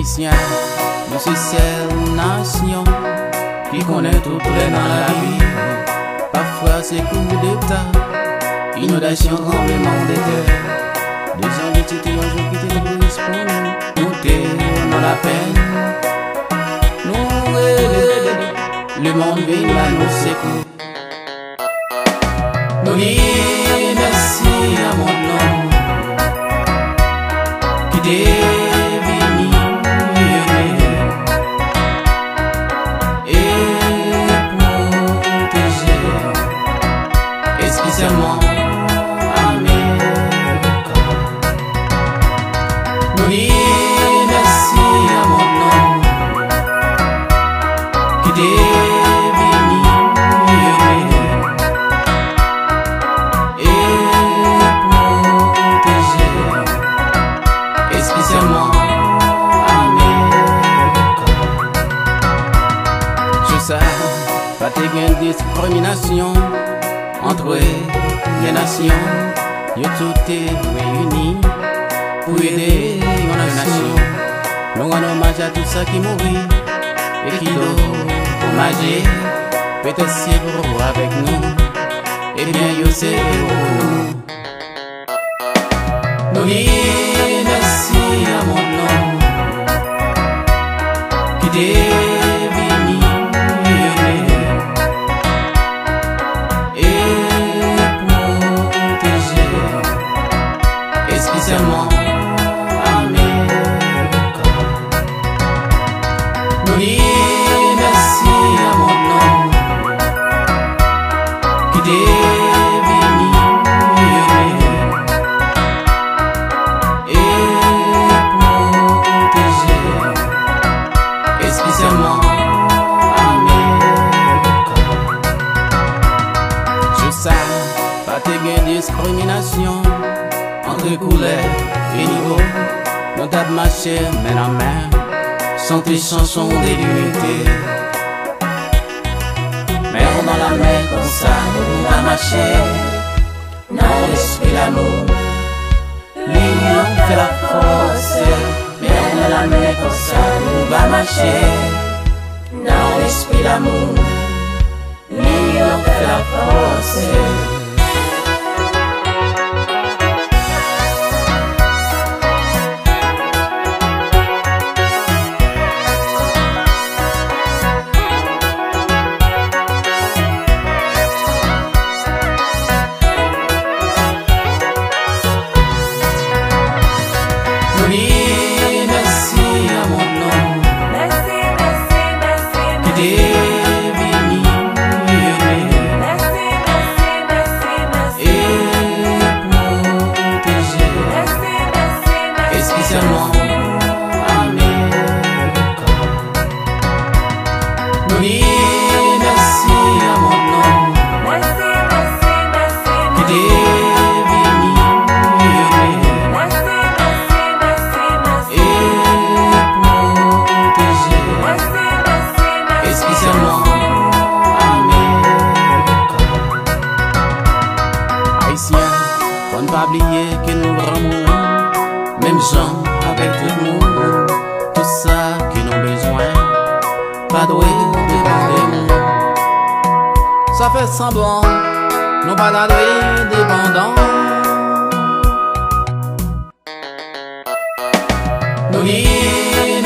Haïtien, nous c'est celle nation qui connaît tout près dans la vie. Parfois c'est coup d'état, inondation, tremblement de terre. Des gens qui ont joué qui te l'église pour nous. Nous t'aimons la peine. Nous le monde vient à nous secouer. Nous disons merci à mon nom qui t'est venu et protéger, spécialement Amérique. Nous disons merci à mon nom qui t'est venu spécialement Amérique. Je sais pas qu'il y a une discrimination entre les nations. Nous tous réunis pour aider une nation. Nous rendons hommage à tout ça qui mourit et qui doit hommager. Peut-être c'est pour avec nous. Et bien, c'est pour nous. Nous disons merci à mon nom qui t'est venu et protéger, spécialement Amérique. Nous disons merci à mon nom qui t'est spécialement Amérique. Je sais pas qu'il y a une discrimination entre couleurs et niveaux. Nous t'as marché main en main, chanter chansons de l'unité. Mais on dans la main comme ça, nous va marcher dans l'esprit l'amour. L'union fait la force. Mais on la main comme ça, nous va marcher dans l'esprit l'amour. L'union fait la force. Merci à mon nom qui t'est venu et protéger, spécialement Amérique. Nous disons merci à mon nom qui t'est venu spécialement Amérique. Haïtien, faut ne pas oublier que nous rendons même gens avec tout le monde. Tout ça que nous besoin, pas doué dépendant. Ça fait semblant, nous pas la doué dépendant. Nous disons